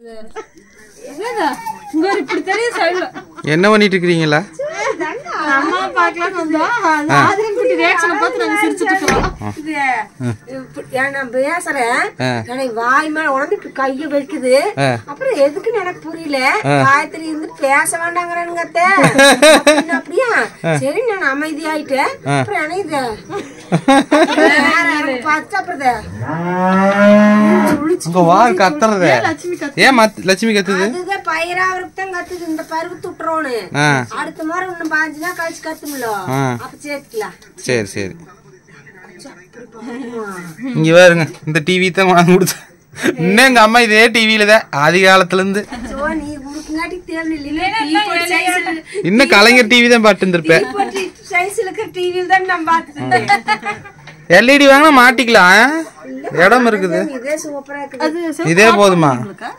என்ன பண்ணிட்டு இருக்கீங்களா? அம்மா பார்க்கலாம் வந்தோம். ஆதிரன் குட்டி ரியாக்ஷனை பார்த்து நாங்க சிரிச்சிட்டு இருக்கோம். இது நான் பேசுறேன். எனக்கு வாய் மேல உடம்பு கைய வைக்குது. அப்புறம் எதுக்குன்னு எனக்கு புரியல. காயத்ரி இருந்து பேச வேண்டாங்கிறானுங்க அத்தை. அப்படியா? சரி நான் அமைதியாயிட்டேன். அப்புறம் எனக்கு பார்த்து அப்புறம் உங்க வால் கத்துறது ஏன் லட்சுமி கத்துது? அதுதான் பயிராவருக்கு தான் கத்துது. இந்த பருவத்து விட்டுறோன்னு அடுத்த முறை இன்னும் 5 நாள் கழிச்சு கத்துமில்ல அப்ப சேர்த்துக்கலாம். சரி சரி இங்க பாருங்க இந்த டிவி தான் வாங்கி கொடுத்து இன்னும் எங்க அம்மா இதே டிவியில தான் ஆதி காலத்துல இருந்து இன்னும் கலைஞர் டிவி தான் பாட்டு இருந்திருப்பேன். எல்இடி வாங்கினா மாட்டிக்கலாம், இடம் இருக்குது. இதே போதுமா?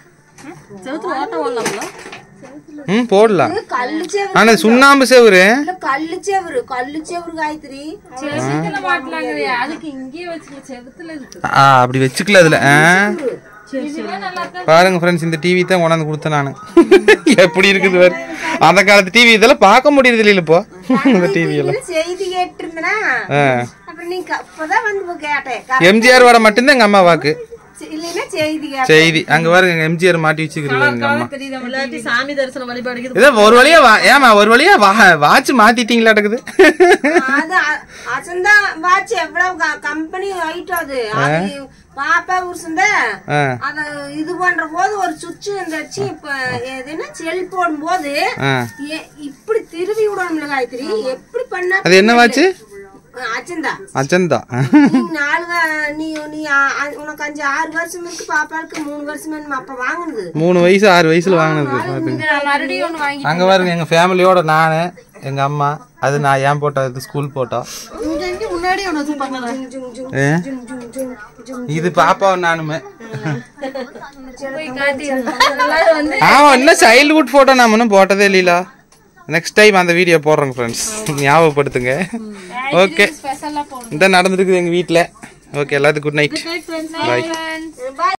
போடலாம். ஆனா சுண்ணாம்பு செவரு அப்படி வச்சுக்கல அதுல. பாருங்க ஃப்ரெண்ட்ஸ், இந்த டிவி தான் கொண்டாந்து கொடுத்தேன் நானு. எப்படி இருக்குது பாரு. அந்த காலத்து டிவி இதெல்லாம் பார்க்க முடியுது இல்ல இப்போ இந்த டிவி எல்லாம். எம்ஜிஆர் வர மட்டும்தான் எங்க அம்மா வாக்கு செய்தி. அங்க பாருங்க எம்ஜிஆர் மாட்டி வச்சுக்கிறீங்க எங்க அம்மா. ஒரு வழியா ஏமா ஒரு வழியா வாட்ச் மாத்திட்டீங்களா? இருக்குது கம்பெனி பாப்பா உருசுந்த அத இது பண்ற போது ஒரு சுவிட்ச் இருந்துச்சு. இப்ப செல் போடும் போது இப்படி திருவி விடணும்ல காயத்ரி. எப்படி பண்ண அது என்ன வாட்ச்? அச்சந்தா. நீ உனக்கு 5-6 வருஷம் இருக்கு. பாப்பாவுக்கு 3 வருஷம் அப்ப வாங்குனது. 3 வயசு 6 வயசுல வாங்கினது. அங்க பாருங்க எங்க ஃபேமிலியோட நானு எங்க அம்மா. அது நான் ஏன் போட்டா இது ஸ்கூல் போட்டா. இது பாப்பா நானுமே. ஆமா இன்னும் சைல்ட்ஹுட் போட்டோ நாம இன்னும் போட்டதே இல்லீங்களா? நெக்ஸ்ட் டைம் அந்த வீடியோ போடுறோங்க ஃப்ரெண்ட்ஸ், ஞாபகப்படுத்துங்க. ஓகே இந்த நடந்துருக்குது எங்க வீட்டுல. ஓகே எல்லாத்துக்கும் குட் நைட், பாய்.